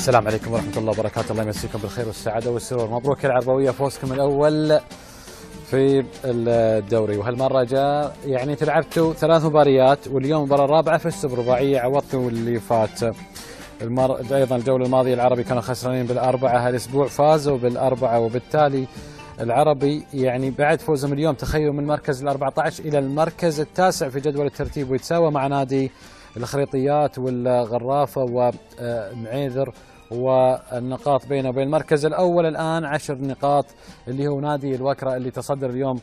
السلام عليكم ورحمة الله وبركاته، الله يمسيكم بالخير والسعادة والسرور. مبروك العربوية، فوزكم الأول في الدوري، وهالمرة جاء يعني تلعبتوا 3 مباريات واليوم المباراة الرابعة في السوبر رباعية، عوضتوا اللي فات. أيضا الجولة الماضية العربي كانوا خسرانين بال4، هالأسبوع فازوا بال4، وبالتالي العربي يعني بعد فوزهم اليوم تخيلوا من المركز ال14 إلى المركز التاسع في جدول الترتيب، ويتساوى مع نادي الخريطيات والغرافة ومعيذر، والنقاط بينه وبين المركز الأول الآن 10 نقاط اللي هو نادي الوكرة اللي تصدر اليوم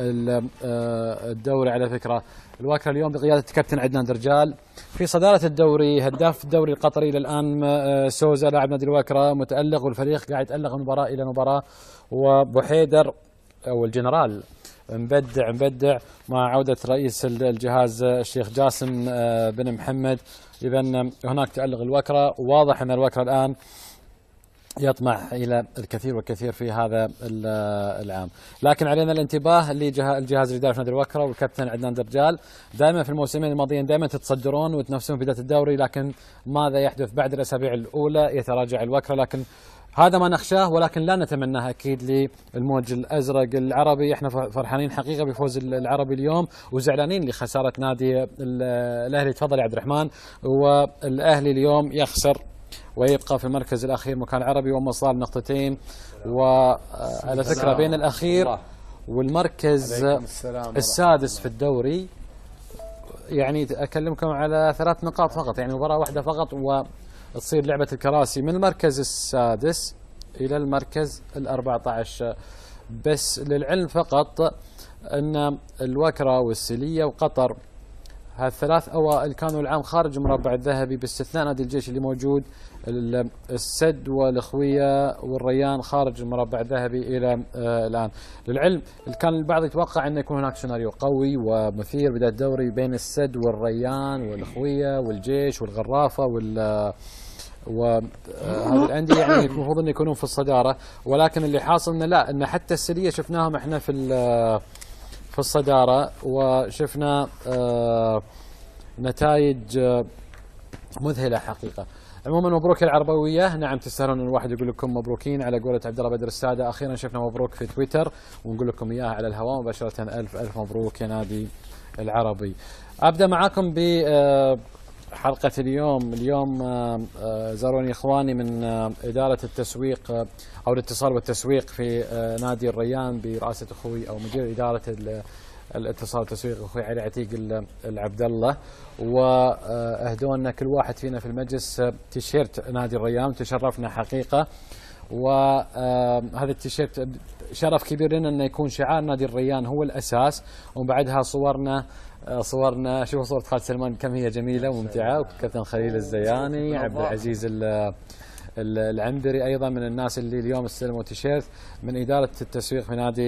الدوري. على فكرة الوكرة اليوم بقيادة كابتن عدنان درجال في صدارة الدوري، هداف الدوري القطري إلى الآن سوزا لاعب نادي الوكرة متألق، والفريق قاعد يتألق من مباراة إلى مباراة، وبحيدر أو الجنرال مبدع مع عودة رئيس الجهاز الشيخ جاسم بن محمد. إذن هناك تألق الوكرة، وواضح أن الوكرة الآن يطمح إلى الكثير والكثير في هذا العام، لكن علينا الانتباه للجهاز الإداري في نادي الوكرة والكابتن عدنان درجال. دائما في الموسمين الماضيين دائما تتصدرون وتنافسون في بداية الدوري، لكن ماذا يحدث بعد الأسابيع الأولى؟ يتراجع الوكرة، لكن هذا ما نخشاه، ولكن لا نتمناه اكيد للموج الازرق العربي. احنا فرحانين حقيقه بفوز العربي اليوم، وزعلانين لخساره نادي الاهلي. تفضل يا عبد الرحمن. والاهلي اليوم يخسر ويبقى في المركز الاخير مكان العربي، ومصال نقطتين، وعلى فكره بين الاخير والمركز السادس في الدوري يعني اكلمكم على 3 نقاط فقط، يعني مباراه واحده فقط، تصير لعبة الكراسي من المركز السادس إلى المركز ال14. بس للعلم فقط أن الوكرة والسلية وقطر هالثلاث أوائل كانوا العام خارج المربع الذهبي، باستثناء نادي الجيش اللي موجود. السد والإخوية والريان خارج المربع الذهبي إلى الآن. للعلم كان البعض يتوقع أن يكون هناك سيناريو قوي ومثير بداية الدوري بين السد والريان والإخوية والجيش والغرافة وهذه الأندية، يعني المفروض أن يكونون في الصدارة، ولكن اللي حاصل أنه لا، أن حتى السلية شفناهم احنا في الصدارة، وشفنا نتائج مذهلة حقيقة. عموما مبروك العربوية، نعم تستاهلون. الواحد يقول لكم مبروكين على قولة عبد الله بدر السادة، أخيرا شفنا مبروك في تويتر ونقول لكم إياها على الهواء مباشرة. ألف مبروك يا نادي العربي. أبدأ معاكم بحلقة اليوم زاروني إخواني من إدارة التسويق أو الاتصال والتسويق في نادي الريان برئاسة أخوي أو مدير إدارة الاتصال والتسويق أخوي علي عتيق العبد الله، واهدوا لنا كل واحد فينا في المجلس تيشيرت نادي الريان. تشرفنا حقيقة، وهذا التيشيرت شرف كبير لنا انه يكون شعار نادي الريان هو الاساس، وبعدها صورنا شوفوا صورة خالد سلمان كم هي جميلة وممتعة، وكابتن خليل الزياني، عبد العزيز العنبري ايضا من الناس اللي اليوم استلموا تيشيرت من إدارة التسويق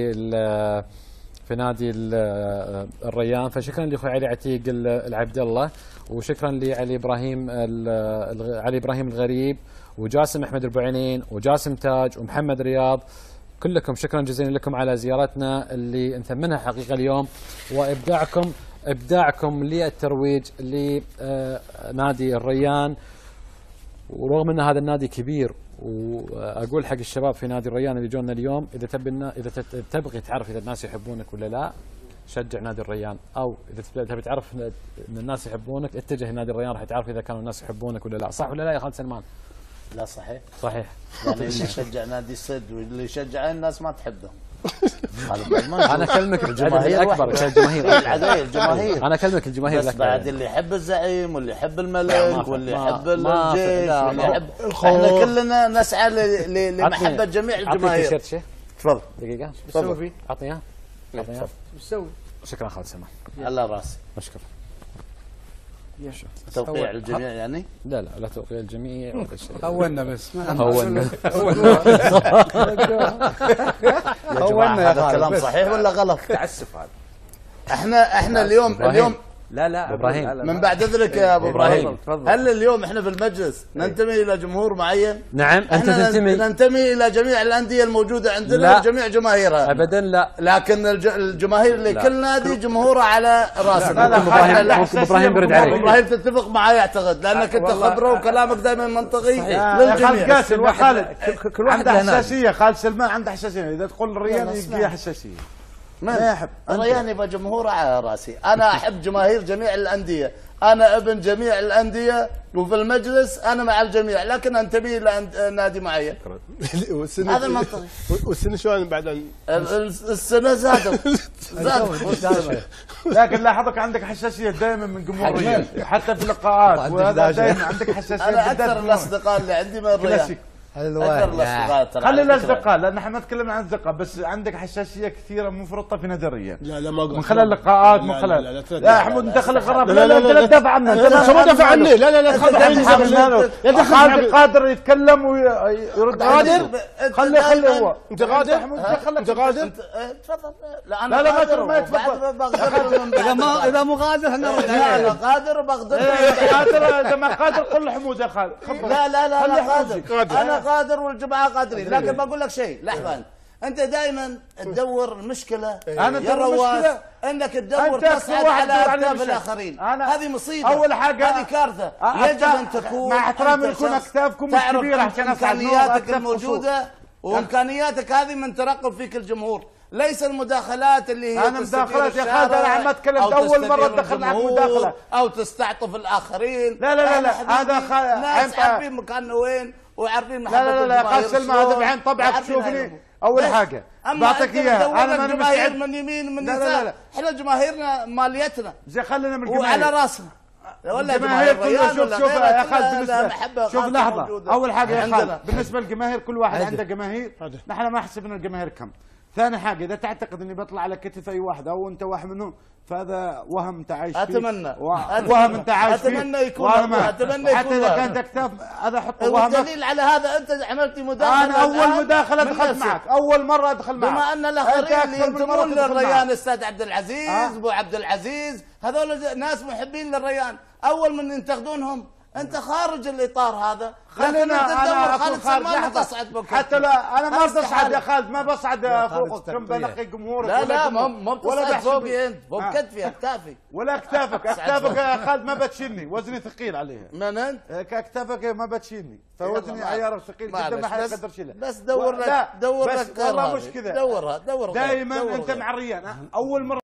في نادي الريان. فشكرا لاخوي علي عتيق العبد الله، وشكرا لعلي ابراهيم الغريب، وجاسم احمد البعينين، وجاسم تاج، ومحمد رياض. كلكم شكرا جزيلا لكم على زيارتنا اللي نثمنها حقيقه اليوم، وابداعكم للترويج لنادي الريان. ورغم ان هذا النادي كبير، واقول حق الشباب في نادي الريان اللي جونا اليوم، اذا تبغي تعرف اذا الناس يحبونك ولا لا، شجع نادي الريان، او اذا تبي تعرف ان الناس يحبونك اتجه لنادي الريان، راح تعرف اذا كانوا الناس يحبونك ولا لا. صح ولا لا يا خالد سلمان؟ لا صحيح يعني اللي يشجع نادي السد واللي يشجع الناس ما تحبه. انا اكلمك الجماهير الاكبر، الجماهير انا اكلمك الجماهير بس بعد اللي يحب الزعيم واللي يحب الملك واللي يحب الجيش واللي يحب، احنا كلنا نسعى لمحبه جميع الجماهير. عطني شيء تفضل دقيقه، تفضل عطني اياه. ايش تسوي؟ شكرا خالد سلمان، على راسي. مشكور. توقيع الجميع يعني؟ لا توقيع الجميع ولا شيء. هونا بس هونا يا جماعه، هذا كلام صحيح ولا غلط؟ تعسف هذا. احنا اليوم لا ابراهيم من بعد اذنك يا ابو ابراهيم، هل اليوم احنا في المجلس ننتمي الى جمهور معين؟ نعم. انت تنتمي ننتمي الى جميع الانديه الموجوده عندنا وجميع جماهيرها ابدا لا، لكن الجماهير لكل نادي جمهوره على راسنا. ابراهيم برد عليك. ابراهيم تتفق معي اعتقد لانك انت خبره وكلامك دائما منطقي للجميع. قاسم وخالد كل واحد عنده حساسيه، خالد سلمان عنده حساسيه، اذا تقول الريان يجي حساسيه. ما يحب الريان يبقى جمهوره على راسي، انا احب جماهير جميع الانديه، انا ابن جميع الانديه وفي المجلس انا مع الجميع، لكن انتمي الى نادي معين. هذا المنطقي. والسنه شلون بعد السنه زادت لكن لاحظك عندك حساسيه دائما من جمهور الريال حتى في اللقاءات، وهذا دائما عندك حساسيه. انا اكثر الاصدقاء اللي عندي من الريال. اكثر الاصدقاء خلي الاصدقاء، لان احنا ما تكلمنا عن اصدقاء، بس عندك حساسيه كثيره مفرطه في نادي الريال. لا ما من خلال اللقاءات، من خلال لا حمود انت خليك غراب. لا تدافع عنه، انت ما تدافع عني. لا خالد قادر يتكلم ويرد. قادر خلي هو. انت قادر؟ انت قادر؟ تفضل. لا انا ما يتفضل. اذا مو قادر احنا انا قادر وبقدر. اذا ما قادر قل لحمود يا خالد. لا قادر. انا قادر والجماعه قادرين، لكن بقول لك شيء. لحظه، انت دائما تدور المشكله يا رواس، انك تدور تصعد على اكتاف الاخرين. هذه مصيبه، اول حاجه هذه كارثه. يجب ان تكون مع احترامي يكون اكتافكم مش كبيره عشان امكانياتك الموجوده، وامكانياتك هذه من ترقب فيك الجمهور، ليس المداخلات اللي هي انا مداخلات يا خالد. انا عم اتكلم اول مره ادخل معك مداخله او تستعطف الاخرين. لا هذا ناس عارفين مكاننا وين وعارفين محبه. لا خالد سلمى هذا بعين طبعك تشوفني. اول حاجه بعطيك اياها، انا ماني مستعد من يمين من يسار. احنا جماهيرنا ماليتنا زي خلينا من الجماهير وعلى راسنا. ولا الجماهير كلها شوف يا خالد بالنسبه شوف لحظه. اول حاجه يا خالد بالنسبه للجماهير كل واحد عنده جماهير، نحن ما حسبنا الجماهير كم. ثاني حاجه اذا تعتقد اني بطلع على كتف اي واحد او انت واحد منهم فهذا وهم انت عايش فيه. اتمنى وهم انت عايش فيه. اتمنى يكون حتى اذا كانت اكتاف هذا حط وهم. والدليل على هذا انت عملت مداخله. انا اول مداخله دخلت معك، اول مره ادخل معك. بما ان الاخرين اللي ينتمون للريان الاستاذ عبد العزيز ابو عبد العزيز هذول ناس محبين للريان، اول من ينتقدونهم انت خارج الاطار هذا. خلينا انا خالد سلمان تصعد بكره. حتى لا انا ما بصعد يا خالد، ما بصعد فوقك كم بنقي جمهورك. لا ما بتصعد فوقي انت، فوق كتفي اكتافي. ولا اكتافك يا خالد ما بتشيلني، وزني ثقيل عليها. من انت؟ اكتافك ما بتشيلني، فوزني عيار ثقيل جدا ما حد يقدر يشيلها. بس دور لك والله مش كذا. دورها دائما انت مع الريان. اول مره